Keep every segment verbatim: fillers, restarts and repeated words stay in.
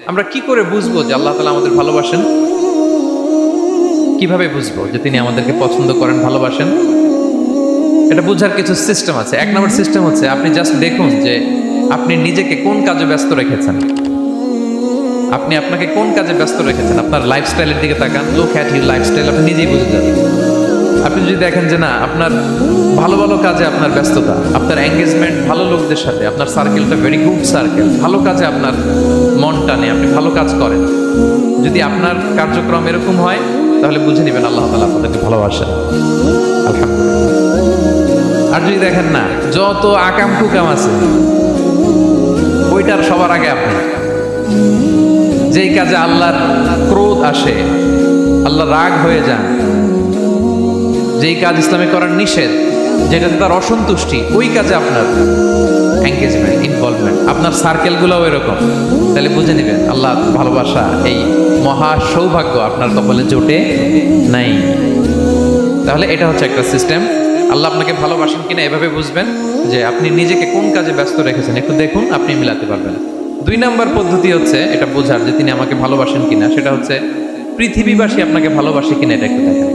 আমরা কি করে বুঝবো যে আল্লাহ তাআলা আমাদের ভালোবাসেন? কিভাবে বুঝবো যে তিনি আমাদেরকে পছন্দ করেন, ভালোবাসেন? এটা বোঝার কিছু সিস্টেম আছে। এক নম্বর সিস্টেম হচ্ছে আপনি জাস্ট দেখুন যে আপনি নিজেকে কোন কাজে ব্যস্ত রেখেছেন। আপনি আপনাকে কোন কাজে ব্যস্ত রেখেছেন, আপনার লাইফস্টাইলের দিকে তাকান। লুক অ্যাট ইউর লাইফস্টাইল, আপনি নিজেই বুঝে যাবেন। আপনি যদি দেখেন যে না, আপনার ভালো ভালো কাজে আপনার ব্যস্ততা, আপনার এঙ্গেজমেন্ট ভালো লোকদের সাথে, আপনার সার্কেলটা ভেরি গুড সার্কেল, ভালো কাজে আপনার মন টানে, আপনি ভালো কাজ করেন, যদি আপনার কার্যক্রম এরকম হয় তাহলে বুঝে নেবেন আল্লাহ তাআলা আপনাদেরকে ভালোবাসেন। আলহামদুলিল্লাহ। আর যদি দেখেন না, যত আকাম কুকাম আছে ওইটার সবার আগে আপনি, যেই কাজে আল্লাহর ক্রোধ আসে, আল্লাহ রাগ হয়ে যান, যেই কাজ ইসলামে করার নিষেধ, যেটাতে তার অসন্তুষ্টি, ওই কাজে আপনার এঙ্গেজমেন্ট, ইনভলভমেন্ট, আপনার সার্কেলগুলোও এরকম, তাহলে বুঝে নেবেন আল্লাহ ভালোবাসা, এই মহা সৌভাগ্য আপনার কপালে জোটে নাই। তাহলে এটা হচ্ছে একটা সিস্টেম। আল্লাহ আপনাকে ভালোবাসেন কিনা এভাবে বুঝবেন যে আপনি নিজেকে কোন কাজে ব্যস্ত রেখেছেন, একটু দেখুন, আপনি মিলাতে পারবেন। দুই নাম্বার পদ্ধতি হচ্ছে এটা বোঝার যে তিনি আমাকে ভালোবাসেন কিনা, সেটা হচ্ছে পৃথিবীবাসী আপনাকে ভালোবাসে কিনা, এটা একটু দেখেন।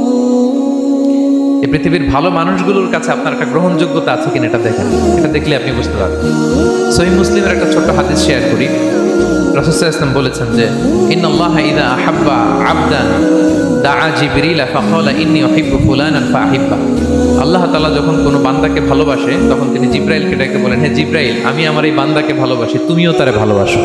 এই পৃথিবীর ভালো মানুষগুলোর কাছে আপনার একটা গ্রহণযোগ্যতা আছে কিনা এটা দেখেন। এটা দেখলে আপনি বুঝতে পারবেন। সহিহ মুসলিমের একটা ছোট্ট হাদিস শেয়ার করি। রাসূল সাল্লাল্লাহু আলাইহি ওয়াসাল্লাম বলেছেন যে ইন্নাল্লাহা ইযা আহাব্বা আবদান দাআ জিবরিল ফাকালা ইন্নী উহিব্বু ফুলানান ফাআহিব্বা। আল্লাহ তাআলা যখন কোনো বান্দাকে ভালোবাসে তখন তিনি জিবরাইলকে ডেকে বলেন, হে জিবরাইল, আমি আমার এই বান্দাকে ভালোবাসি, তুমিও তারে ভালোবাসো।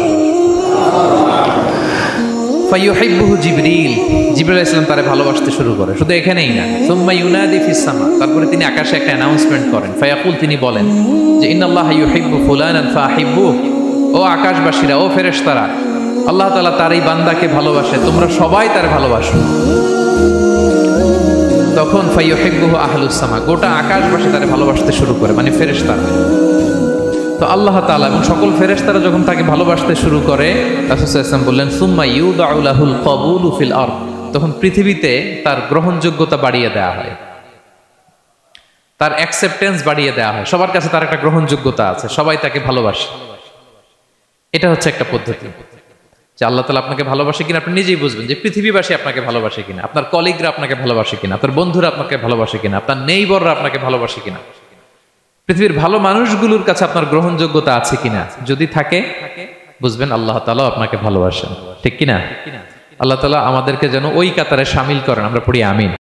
ফায়ুহিব্বুহু জিবরিল, জিবরাইল আলাইহিস সালাম তারে ভালোবাসতে শুরু করে। শুধু এখানেই না, সুম্মা ইউনাদি ফিস সামা, তারপরে তিনি আকাশে একটা অ্যানাউন্সমেন্ট করেন। ফায়াকুল, তিনি বলেন যে ইন্নাল্লাহা ইউহিব্বু ফুলানান ফাআহিব্বু, ও আকাশবাসীরা, ও ফেরেশতারা, আল্লাহ তাআলা তার এই বান্দাকে ভালোবাসে, তোমরা সবাই তার ভালোবাসো। তখন ফায়ুহিব্বুহু আহলুস সামা, গোটা আকাশবাসী তারে ভালোবাসতে শুরু করে, মানে ফেরেশতারা। তো আল্লাহ তাআলা এবং সকল ফেরেশতারা যখন তাকে ভালোবাসতে শুরু করে, রাসূল সাল্লাল্লাহু আলাইহি ওয়াসাল্লাম বললেন সুম্মা ইউদাউ লাহুল কবুলু ফিল আরদ, তখন পৃথিবীতে তার গ্রহণযোগ্যতা বাড়িয়ে দেওয়া হয়, তার অ্যাকসেপ্টেন্স বাড়িয়ে দেওয়া হয়। সবার কাছে তার একটা গ্রহণযোগ্যতা আছে, সবাই তাকে ভালোবাসে। এটা হচ্ছে একটা পদ্ধতি যে আল্লাহ তাআলা আপনাকে ভালোবাসে কিনা আপনি নিজেই বুঝবেন। যে পৃথিবীবাসী আপনাকে ভালোবাসে কিনা, আপনার কলিগরা আপনাকে ভালোবাসে কিনা, আপনার বন্ধুরা আপনাকে ভালোবাসে কিনা, আপনার নেইবররা আপনাকে ভালোবাসে কিনা, পৃথিবীর ভালো মানুষগুলোর কাছে আপনার গ্রহণযোগ্যতা আছে কিনা। যদি থাকে বুঝবেন আল্লাহ তাআলা আপনাকে ভালোবাসেন। ঠিক কিনা? আল্লাহ তাআলা আমাদেরকে যেন ওই কাতারে শামিল করেন। আমরা পড়ি আমিন।